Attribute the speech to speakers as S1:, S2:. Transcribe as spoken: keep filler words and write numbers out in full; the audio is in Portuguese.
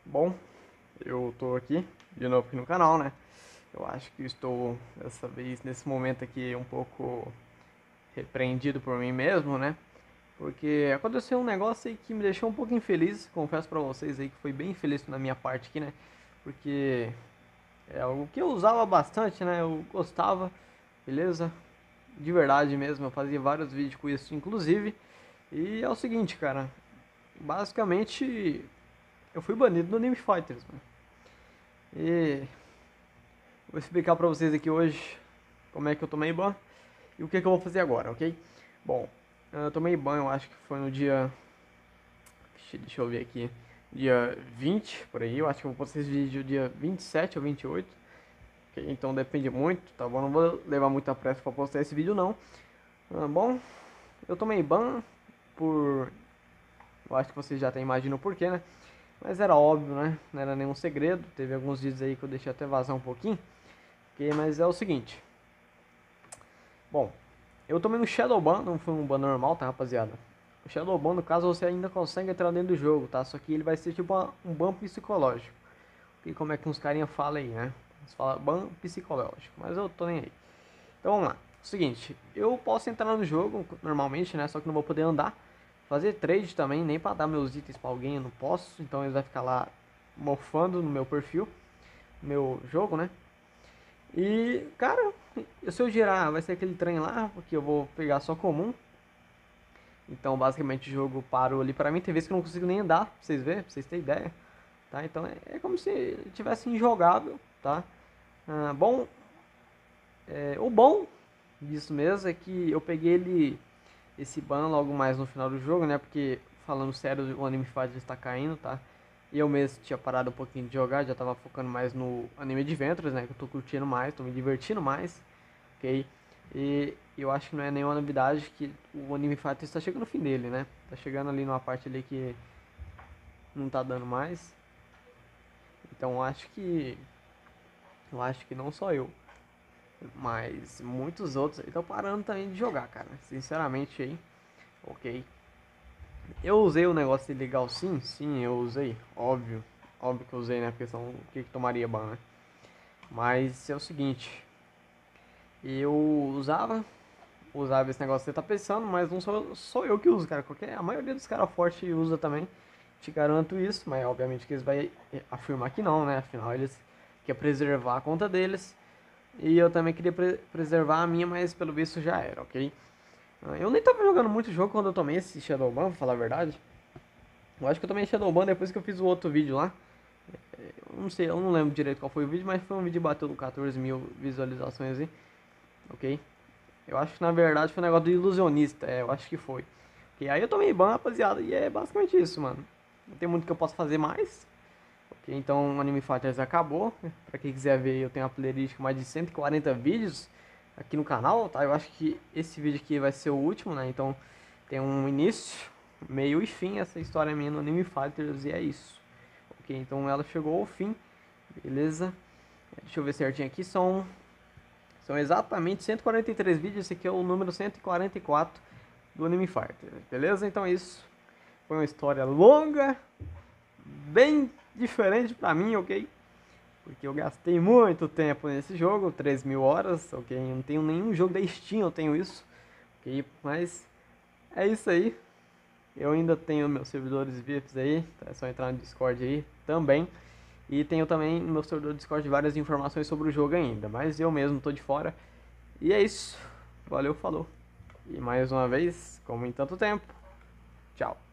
S1: Bom, eu tô aqui de novo aqui no canal, né? Eu acho que estou dessa vez nesse momento aqui um pouco repreendido por mim mesmo, né? Porque aconteceu um negócio aí que me deixou um pouco infeliz, confesso pra vocês aí que foi bem infeliz na minha parte aqui, né? Porque é algo que eu usava bastante, né? Eu gostava, beleza? De verdade mesmo, eu fazia vários vídeos com isso, inclusive. E é o seguinte, cara, basicamente eu fui banido do Anime Fighters, mano. E vou explicar pra vocês aqui hoje como é que eu tomei ban e o que, que eu vou fazer agora, ok? Bom, eu tomei ban, eu acho que foi no dia... Deixa eu ver aqui. Dia vinte, por aí. Eu acho que eu vou postar esse vídeo dia vinte e sete ou vinte e oito. Okay? Então depende muito, tá bom? Não vou levar muita pressa pra postar esse vídeo, não. Ah, bom, eu tomei ban por... Eu acho que vocês já até imaginam o porquê, né? Mas era óbvio, né? Não era nenhum segredo. Teve alguns vídeos aí que eu deixei até vazar um pouquinho. Ok, mas é o seguinte. Bom, eu tomei um Shadow Ban, não foi um ban normal, tá, rapaziada? O Shadow Ban, no caso, você ainda consegue entrar dentro do jogo, tá? Só que ele vai ser tipo uma, um ban psicológico. E como é que uns carinha falam aí, né? Eles falam ban psicológico, mas eu tô nem aí. Então vamos lá. Seguinte, eu posso entrar no jogo normalmente, né? Só que não vou poder andar. Fazer trade também, nem pra dar meus itens pra alguém eu não posso. Então eles vão ficar lá mofando no meu perfil, no meu jogo, né? E, cara, se eu girar, vai ser aquele trem lá, porque eu vou pegar só comum. Então, basicamente, o jogo parou ali pra mim. Tem vezes que eu não consigo nem andar, pra vocês verem, pra vocês terem ideia. Tá? Então, é, é como se ele tivesse injogável, tá? Ah, bom, é, o bom disso mesmo é que eu peguei ele, esse ban logo mais no final do jogo, né? Porque, falando sério, o Anime Fighter está caindo, tá? E eu mesmo tinha parado um pouquinho de jogar, já tava focando mais no Anime Adventures, né? Que eu tô curtindo mais, tô me divertindo mais, ok? E eu acho que não é nenhuma novidade que o Anime Fighter está chegando no fim dele, né? Tá chegando ali numa parte ali que não tá dando mais. Então eu acho que... Eu acho que não só eu, mas muitos outros estão parando também de jogar, cara. Sinceramente aí, ok? Eu usei o negócio ilegal sim, sim, eu usei, óbvio. Óbvio que eu usei, né? Porque senão o que, que tomaria ban, né? Mas é o seguinte, eu usava, usava esse negócio que você tá pensando, mas não sou, sou eu que uso, cara. Qualquer, a maioria dos caras fortes usa também, te garanto isso, mas obviamente que eles vão afirmar que não, né? Afinal, eles querem preservar a conta deles. E eu também queria pre preservar a minha, mas pelo visto já era, ok? Eu nem tava jogando muito jogo quando eu tomei esse Shadowban, pra falar a verdade. Eu acho que eu tomei Shadowban depois que eu fiz o outro vídeo lá. Eu não sei, eu não lembro direito qual foi o vídeo, mas foi um vídeo que bateu quatorze mil visualizações aí, ok? Eu acho que na verdade foi um negócio do ilusionista, é, eu acho que foi. E aí eu tomei ban, rapaziada, e é basicamente isso, mano. Não tem muito que eu possa fazer mais. Ok, então o Anime Fighters acabou. Pra quem quiser ver, eu tenho uma playlist com mais de cento e quarenta vídeos aqui no canal, tá? Eu acho que esse vídeo aqui vai ser o último, né? Então tem um início, meio e fim essa história minha no Anime Fighters e é isso. Ok, então ela chegou ao fim, beleza? Deixa eu ver certinho aqui, são, são exatamente cento e quarenta e três vídeos, esse aqui é o número cento e quarenta e quatro do Anime Fighter, beleza? Então é isso, foi uma história longa, bem diferente pra mim, ok? Porque eu gastei muito tempo nesse jogo, três mil horas, ok? Eu não tenho nenhum jogo da Steam, eu tenho isso, ok? Mas é isso aí. Eu ainda tenho meus servidores V I Ps aí, tá? É só entrar no Discord aí também. E tenho também no meu servidor do Discord várias informações sobre o jogo ainda, mas eu mesmo tô de fora. E é isso. Valeu, falou. E mais uma vez, como em tanto tempo, tchau.